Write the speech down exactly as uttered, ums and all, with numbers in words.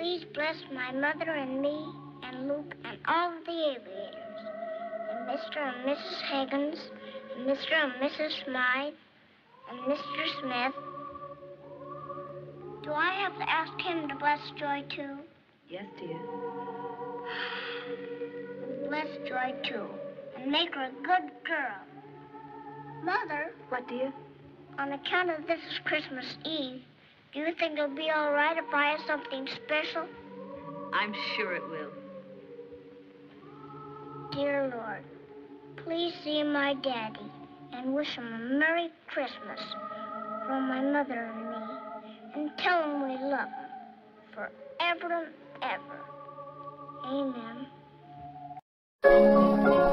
please bless my mother and me and Luke and all of the aviators, and Mister and Missus Higgins, and Mister and Missus Smythe, and Mister Smith. Do I have to ask him to bless Joy, too? Yes, dear. Bless Joy, too, and make her a good girl. Mother. What, dear? On account of this is Christmas Eve, do you think it'll be all right if I have something special? I'm sure it will. Dear Lord, please see my daddy and wish him a Merry Christmas from my mother and me, and tell him we love him forever and ever. Amen.